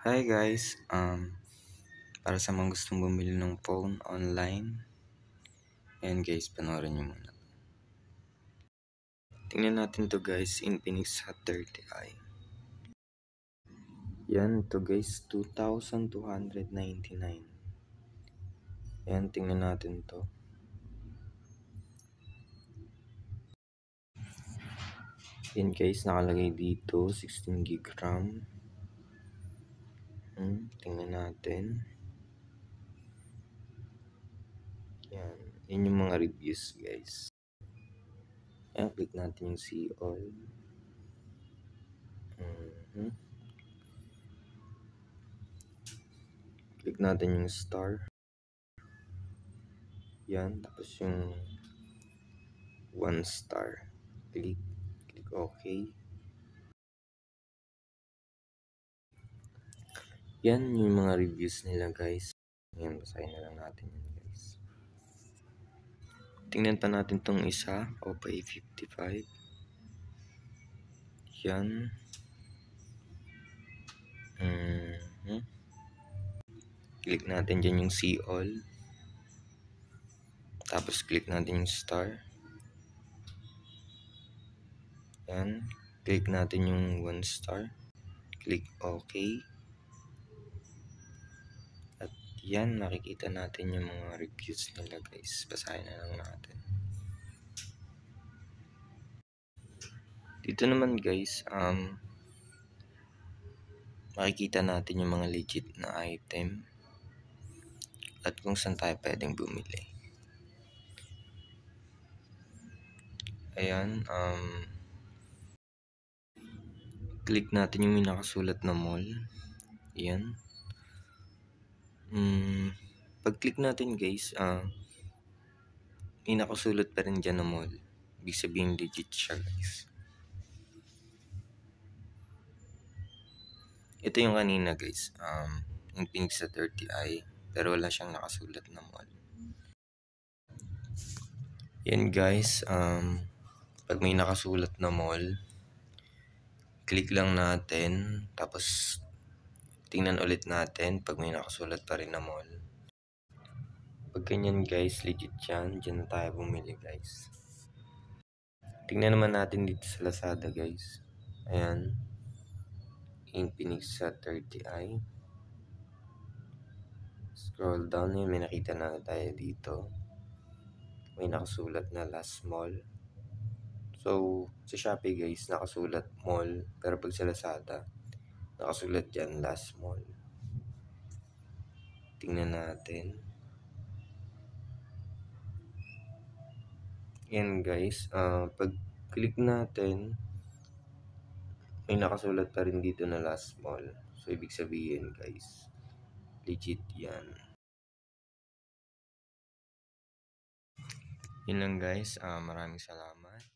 Hi guys, para sa mga gustong bumili ng phone online, ayan guys, panoorin nyo muna. Tingnan natin to guys, Infinix Hot 30i. Yan, to guys, 2,299. Ayan, tingnan natin to. Yan guys, nakalagay dito, 16 gig RAM. Tingnan natin. Yan, yun yung mga reviews guys. Ayan, click natin yung see all. Click natin yung star. Yan, tapos yung 1 star. Click OK. Yan yung mga reviews nila guys. Yan, basahin na lang natin yan guys. Tingnan pa natin tong isa, Oppo A55. Yan. Click natin dyan yung see all. Tapos click natin yung star. Yan. Click natin yung 1 star. Click OK. At yan, makikita natin yung mga reviews nila guys. Basahin na lang natin. Dito naman guys, makikita natin yung mga legit na item at kung saan tayo pwedeng bumili. Ayan, click natin yung nakasulat na mall. Ayan. Pag click natin guys, may nakasulat pa rin dyan na mall. Ibig sabihin legit siya guys. Ito yung kanina guys, yung Infinix sa 30i, pero wala siyang nakasulat na mall. Yan guys, pag may nakasulat na mall, click lang natin, tapos tingnan ulit natin pag may nakasulat pa rin na mall. Pag ganyan guys, legit yan, dyan na tayo bumili guys. Tingnan naman natin dito sa Lazada guys. Ayan, Infinix sa 30i. Scroll down yun, may nakita na tayo dito. May nakasulat na last mall. So, sa Shopee guys, nakasulat mall. Pero pag sa Lazada, nakasulat dyan last mall. Tingnan natin. Yan guys, pag click natin, may nakasulat pa rin dito na last mall. So, ibig sabihin guys, legit yan. Yun lang guys, maraming salamat.